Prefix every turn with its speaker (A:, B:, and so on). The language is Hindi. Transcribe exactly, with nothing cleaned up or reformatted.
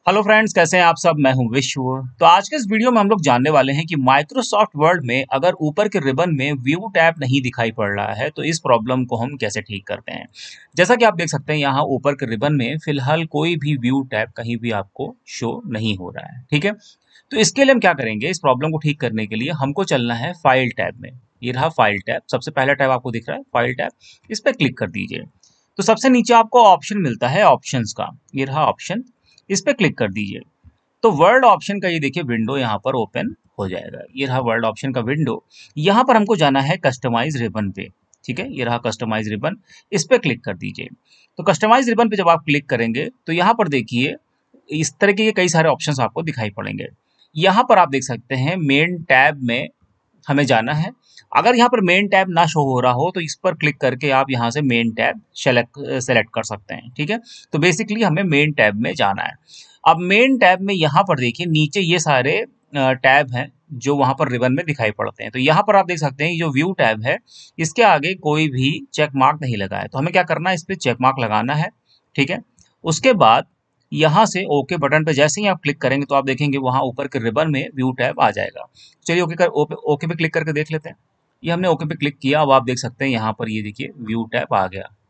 A: हेलो फ्रेंड्स, कैसे हैं आप सब। मैं हूं विश्व। तो आज के इस वीडियो में हम लोग जानने वाले हैं कि माइक्रोसॉफ्ट वर्ड में अगर ऊपर के रिबन में व्यू टैब नहीं दिखाई पड़ रहा है तो इस प्रॉब्लम को हम कैसे ठीक करते हैं। जैसा कि आप देख सकते हैं यहाँ ऊपर के रिबन में फिलहाल कोई भी व्यू टैब कहीं भी आपको शो नहीं हो रहा है। ठीक है, तो इसके लिए हम क्या करेंगे, इस प्रॉब्लम को ठीक करने के लिए हमको चलना है फाइल टैब में। ये रहा फाइल टैब, सबसे पहला टैब आपको दिख रहा है फाइल टैब, इस पर क्लिक कर दीजिए। तो सबसे नीचे आपको ऑप्शन मिलता है ऑप्शंस का, ये रहा ऑप्शन, इस पर क्लिक कर दीजिए। तो वर्ड ऑप्शन का ये देखिए विंडो यहाँ पर ओपन हो जाएगा। ये रहा वर्ड ऑप्शन का विंडो। यहाँ पर हमको जाना है कस्टमाइज रिबन पे। ठीक है, ये रहा कस्टमाइज रिबन, इस पे क्लिक कर दीजिए। तो कस्टमाइज रिबन पे जब आप क्लिक करेंगे तो यहाँ पर देखिए इस तरह के कई सारे ऑप्शंस आपको दिखाई पड़ेंगे। यहाँ पर आप देख सकते हैं मेन टैब में हमें जाना है। अगर यहाँ पर मेन टैब ना शो हो रहा हो तो इस पर क्लिक करके आप यहाँ से मेन टैब सेलेक्ट सेलेक्ट कर सकते हैं। ठीक है, तो बेसिकली हमें मेन टैब में जाना है। अब मेन टैब में यहाँ पर देखिए नीचे ये सारे टैब हैं जो वहाँ पर रिबन में दिखाई पड़ते हैं। तो यहाँ पर आप देख सकते हैं जो व्यू टैब है इसके आगे कोई भी चेक मार्क नहीं लगा है, तो हमें क्या करना है, इस पर चेक मार्क लगाना है। ठीक है, उसके बाद यहाँ से ओके बटन पे जैसे ही आप क्लिक करेंगे तो आप देखेंगे वहाँ ऊपर के रिबन में व्यू टैब आ जाएगा। चलिए ओके कर ओके, ओके पे क्लिक करके देख लेते हैं। ये हमने ओके पे क्लिक किया, अब आप देख सकते हैं यहाँ पर ये देखिए व्यू टैब आ गया।